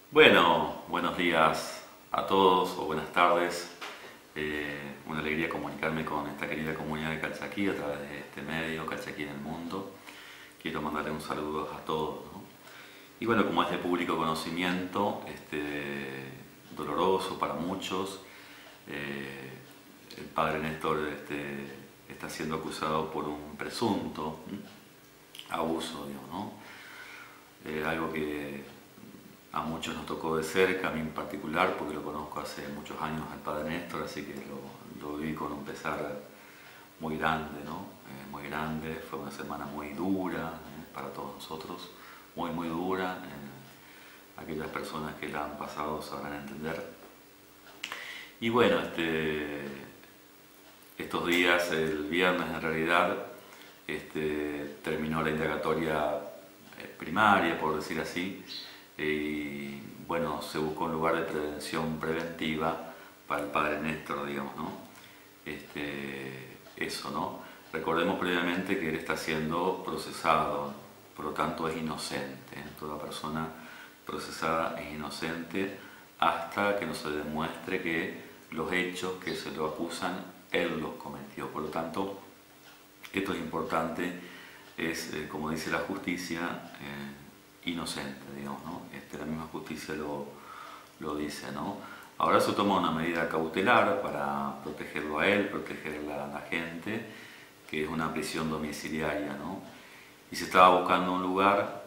Bueno, buenos días a todos o buenas tardes. Una alegría comunicarme con esta querida comunidad de Calchaquí a través de este medio, Calchaquí en el Mundo. Quiero mandarle un saludo a todos, ¿no? Y bueno, como es de público conocimiento, doloroso para muchos, eh, el padre Néstor está siendo acusado por un presunto abuso, digamos, ¿no? Algo que a muchos nos tocó de cerca, a mí en particular, porque lo conozco hace muchos años al padre Néstor, así que lo viví con un pesar muy grande, ¿no? Muy grande, fue una semana muy dura para todos nosotros, muy, muy dura. Aquellas personas que la han pasado sabrán entender. Y bueno, estos días, el viernes en realidad, terminó la indagatoria primaria, por decir así, y bueno, se buscó un lugar de prevención preventiva para el padre Néstor, digamos, ¿no? Eso, ¿no? Recordemos previamente que él está siendo procesado, por lo tanto es inocente, ¿eh? Toda persona procesada es inocente hasta que no se demuestre que los hechos que se lo acusan, él los cometió. Por lo tanto, esto es importante, es, como dice la justicia, inocente, digamos, ¿no? La misma justicia lo dice, ¿no? Ahora se toma una medida cautelar para protegerlo a él, proteger a la gente, que es una prisión domiciliaria, ¿no? Y se estaba buscando un lugar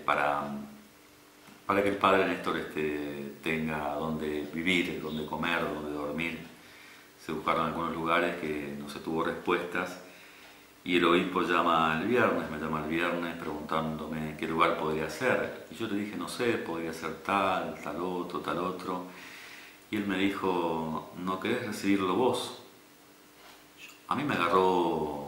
para que el padre Néstor tenga donde vivir, donde comer, donde dormir. Se buscaron algunos lugares que no se tuvo respuestas y el obispo me llama el viernes preguntándome qué lugar podría ser. Y yo le dije, no sé, podría ser tal, tal otro, tal otro. Y él me dijo, ¿no querés recibirlo vos? A mí me agarró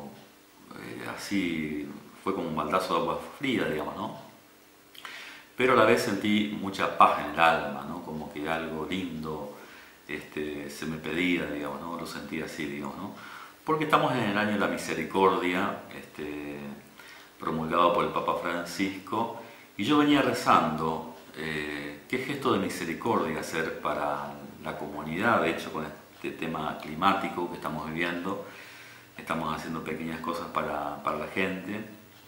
así, fue como un baldazo de agua fría, digamos, ¿no? Pero a la vez sentí mucha paz en el alma, ¿no? Como que algo lindo se me pedía, digamos, ¿no? Lo sentí así, digamos, ¿no? Porque estamos en el año de la misericordia, promulgado por el Papa Francisco, y yo venía rezando qué gesto de misericordia hacer para la comunidad. De hecho, con este tema climático que estamos viviendo, estamos haciendo pequeñas cosas para la gente,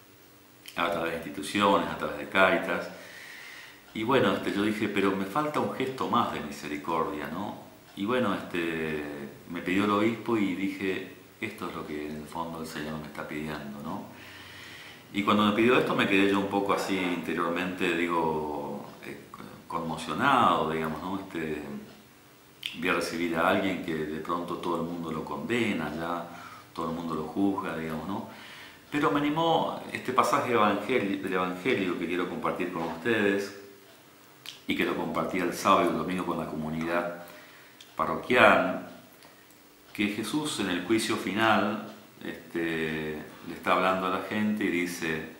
a través de instituciones, a través de Cáritas. Y bueno, yo dije, pero me falta un gesto más de misericordia, ¿no? Y bueno, me pidió el obispo y dije, esto es lo que en el fondo el Señor me está pidiendo, ¿no? Y cuando me pidió esto me quedé yo un poco así interiormente, digo, conmocionado, digamos, ¿no? Vi a recibir a alguien que de pronto todo el mundo lo condena, ya todo el mundo lo juzga, digamos, ¿no? Pero me animó este pasaje del Evangelio que quiero compartir con ustedes y que lo compartí el sábado y el domingo con la comunidad parroquial, que Jesús en el juicio final le está hablando a la gente y dice,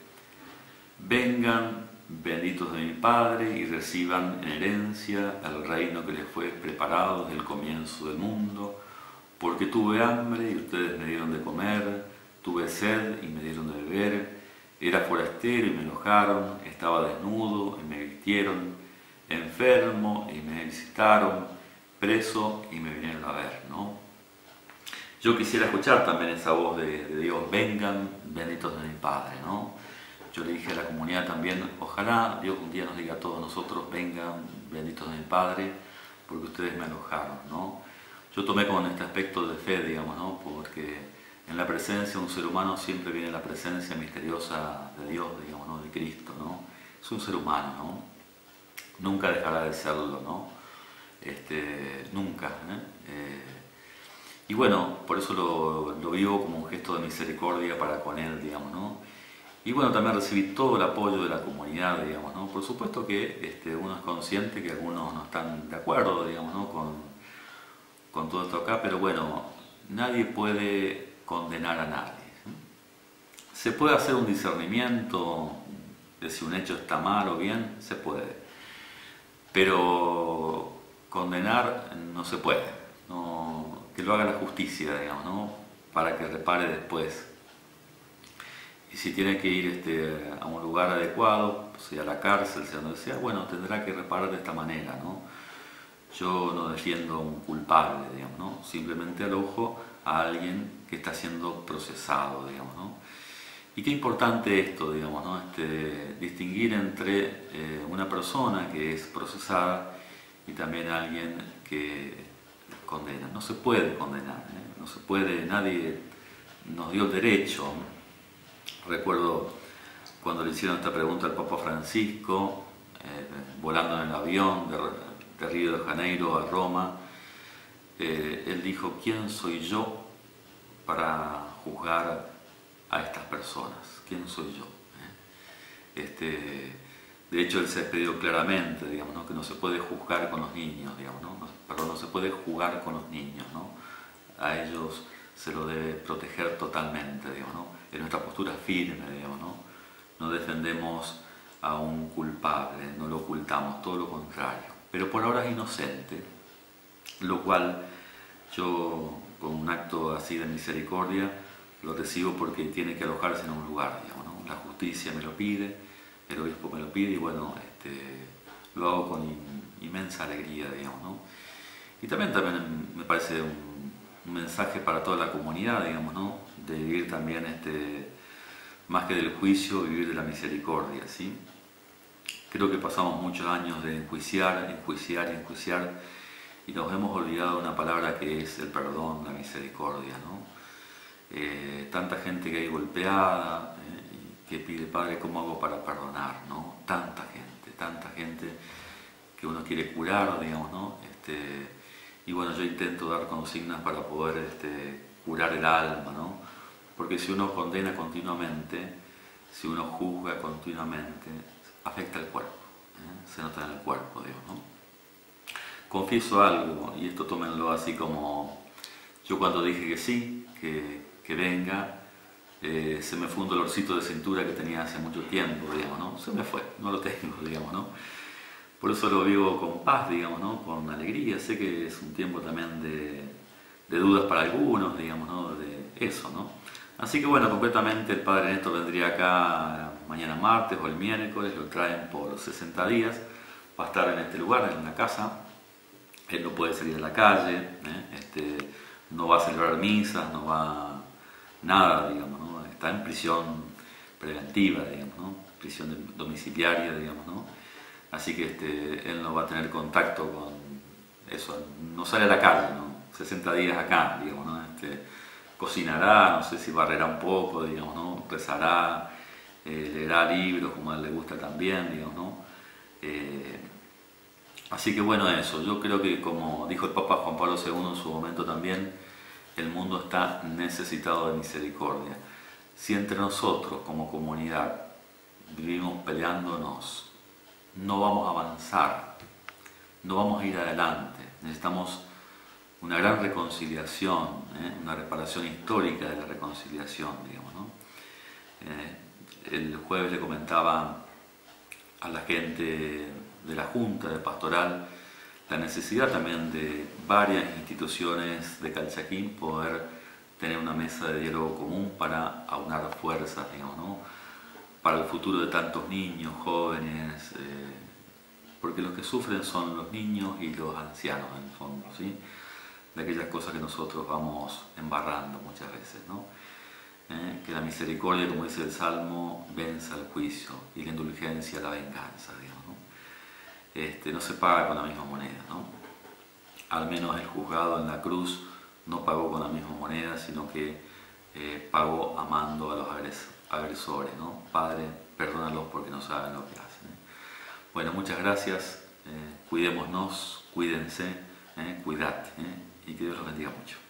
vengan benditos de mi Padre y reciban en herencia el reino que les fue preparado desde el comienzo del mundo, porque tuve hambre y ustedes me dieron de comer, tuve sed y me dieron de beber, era forastero y me alojaron, estaba desnudo y me vistieron, enfermo y me visitaron, preso y me vinieron a ver, ¿no? Yo quisiera escuchar también esa voz de Dios, vengan benditos de mi Padre, ¿no? Yo le dije a la comunidad también, ojalá Dios un día nos diga a todos nosotros, vengan benditos de mi Padre, porque ustedes me alojaron, ¿no? Yo tomé con este aspecto de fe, digamos, ¿no? Porque en la presencia de un ser humano siempre viene la presencia misteriosa de Dios, digamos, ¿no? De Cristo, ¿no? Es un ser humano, ¿no? Nunca dejará de serlo, ¿no? Nunca, y bueno, por eso lo vivo como un gesto de misericordia para con él, digamos, ¿no? Y bueno, también recibí todo el apoyo de la comunidad, digamos, ¿no? Por supuesto que uno es consciente que algunos no están de acuerdo, digamos, ¿no? Con todo esto acá, pero bueno, nadie puede condenar a nadie. ¿Se puede hacer un discernimiento de si un hecho está mal o bien? Se puede. Pero condenar no se puede. No, que lo haga la justicia, digamos, ¿no? Para que repare después. y si tiene que ir a un lugar adecuado, sea a la cárcel, sea donde sea, bueno, tendrá que reparar de esta manera, ¿no? Yo no defiendo a un culpable, digamos, ¿no? Simplemente alojo a alguien que está siendo procesado, digamos, ¿no? Y qué importante esto, digamos, ¿no? Distinguir entre una persona que es procesada y también alguien que condena. No se puede condenar, ¿eh? No se puede, nadie nos dio el derecho. Recuerdo cuando le hicieron esta pregunta al Papa Francisco, volando en el avión de Río de Janeiro a Roma, él dijo: ¿quién soy yo para juzgar a estas personas? ¿Quién soy yo? De hecho, él se expidió claramente, digamos, ¿no? Que no se puede juzgar con los niños, digamos, ¿no? Perdón, no se puede jugar con los niños, ¿no? A ellos se lo debe proteger totalmente, digamos, ¿no? En nuestra postura firme, digamos, ¿no? No defendemos a un culpable, no lo ocultamos, todo lo contrario. Pero por ahora es inocente, lo cual yo, con un acto así de misericordia, lo recibo porque tiene que alojarse en un lugar, digamos, ¿no? La justicia me lo pide, el obispo me lo pide y bueno, lo hago con inmensa alegría, digamos, ¿no? Y también me parece un mensaje para toda la comunidad, digamos, ¿no? De vivir también, más que del juicio, vivir de la misericordia, ¿sí? Creo que pasamos muchos años de enjuiciar y nos hemos olvidado de una palabra que es el perdón, la misericordia, ¿no? Tanta gente que hay golpeada, que pide: Padre, ¿cómo hago para perdonar? ¿No? Tanta gente que uno quiere curar, digamos, ¿no? Y bueno, yo intento dar consignas para poder curar el alma, ¿no? Porque si uno condena continuamente, si uno juzga continuamente, afecta el cuerpo, se nota en el cuerpo, digamos, ¿no? Confieso algo, y esto tómenlo así como yo cuando dije que sí, que venga, se me fue un dolorcito de cintura que tenía hace mucho tiempo, digamos, ¿no? Se me fue, no lo tengo, digamos, ¿no? Por eso lo vivo con paz, digamos, ¿no? Con alegría. Sé que es un tiempo también de dudas para algunos, digamos, ¿no? De eso, ¿no? Así que bueno, concretamente el Padre Néstor vendría acá mañana martes o el miércoles, lo traen por 60 días, va a estar en este lugar, en la casa. Él no puede salir a la calle, no va a celebrar misas, no va nada, digamos, ¿no? Está en prisión preventiva, digamos, ¿no? Prisión domiciliaria, digamos, ¿no? Así que él no va a tener contacto con eso, no sale a la calle, ¿no? 60 días acá, digamos, ¿no? Cocinará, no sé si barrerá un poco, digamos, ¿no? Rezará, leerá libros como a él le gusta también, digamos, ¿no? Así que bueno, eso, yo creo que, como dijo el Papa Juan Pablo II en su momento también, el mundo está necesitado de misericordia. Si entre nosotros como comunidad vivimos peleándonos, no vamos a avanzar, no vamos a ir adelante. Necesitamos una gran reconciliación, una reparación histórica de la reconciliación, digamos, ¿no? El jueves le comentaba a la gente de la Junta de Pastoral la necesidad también de varias instituciones de Calchaquí poder tener una mesa de diálogo común para aunar fuerzas, digamos, ¿no? Para el futuro de tantos niños, jóvenes, porque los que sufren son los niños y los ancianos, en el fondo, ¿sí? De aquellas cosas que nosotros vamos embarrando muchas veces, ¿no? Que la misericordia, como dice el Salmo, venza el juicio y la indulgencia la venganza, digamos, ¿no? No se paga con la misma moneda, ¿no? Al menos el juzgado en la cruz no pagó con la misma moneda, sino que pagó amando a los agresores, ¿no? Padre, perdónalos porque no saben lo que hacen. Bueno, muchas gracias, cuidémonos, cuídense, cuidad, y que Dios los bendiga mucho.